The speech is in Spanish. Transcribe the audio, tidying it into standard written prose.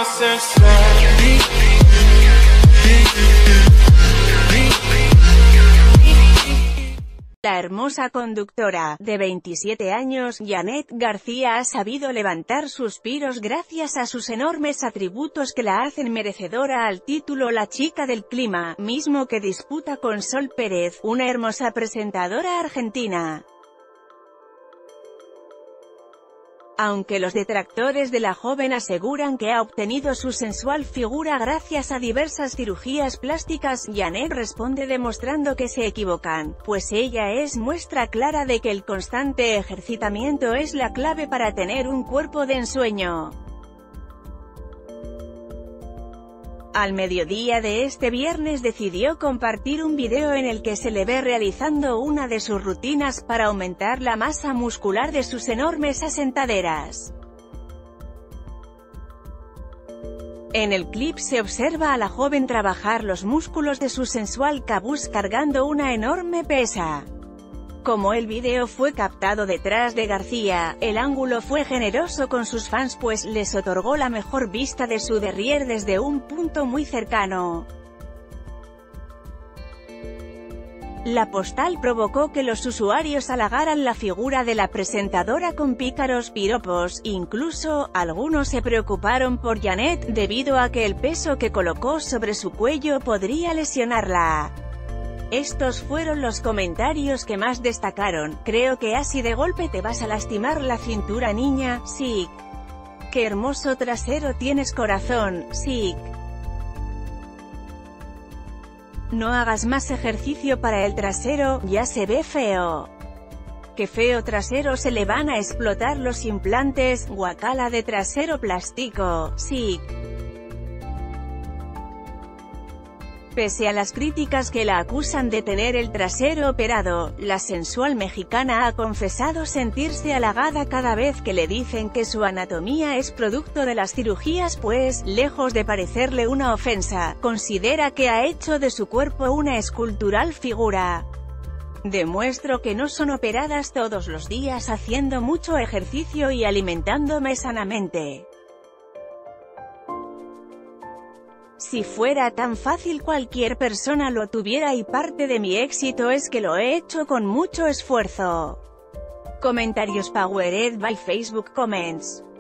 La hermosa conductora, de 27 años, Janet García ha sabido levantar suspiros gracias a sus enormes atributos que la hacen merecedora al título La Chica del Clima, mismo que disputa con Sol Pérez, una hermosa presentadora argentina. Aunque los detractores de la joven aseguran que ha obtenido su sensual figura gracias a diversas cirugías plásticas, Janet responde demostrando que se equivocan, pues ella es muestra clara de que el constante ejercitamiento es la clave para tener un cuerpo de ensueño. Al mediodía de este viernes decidió compartir un video en el que se le ve realizando una de sus rutinas para aumentar la masa muscular de sus enormes asentaderas. En el clip se observa a la joven trabajar los músculos de su sensual cabuz cargando una enorme pesa. Como el video fue captado detrás de García, el ángulo fue generoso con sus fans pues les otorgó la mejor vista de su derrière desde un punto muy cercano. La postal provocó que los usuarios halagaran la figura de la presentadora con pícaros piropos, incluso, algunos se preocuparon por Janet, debido a que el peso que colocó sobre su cuello podría lesionarla. Estos fueron los comentarios que más destacaron. Creo que así de golpe te vas a lastimar la cintura, niña. Sick. Qué hermoso trasero tienes, corazón. Sick. No hagas más ejercicio para el trasero, ya se ve feo. Qué feo trasero, se le van a explotar los implantes. Guacala de trasero plástico. Sick. Pese a las críticas que la acusan de tener el trasero operado, la sensual mexicana ha confesado sentirse halagada cada vez que le dicen que su anatomía es producto de las cirugías pues, lejos de parecerle una ofensa, considera que ha hecho de su cuerpo una escultural figura. Demuestro que no son operadas todos los días haciendo mucho ejercicio y alimentándome sanamente. Si fuera tan fácil cualquier persona lo tuviera y parte de mi éxito es que lo he hecho con mucho esfuerzo. Comentarios Powered by Facebook Comments.